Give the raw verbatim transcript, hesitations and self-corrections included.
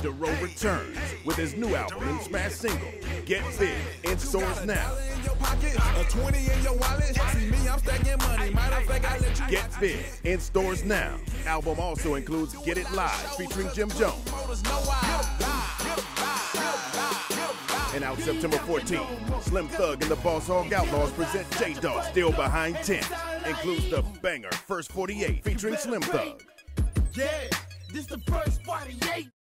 Dorrough returns with his new album and smash single, Get Big, in stores now. Get Big, in stores now. Album also includes Get It Live, featuring Jim Jones. And out September fourteenth, Slim Thug and the Boss Hog Outlaws present J-Dawg, Still Behind Tint. Includes the banger First forty-eight, featuring Slim Thug. Yeah, this the first forty-eight.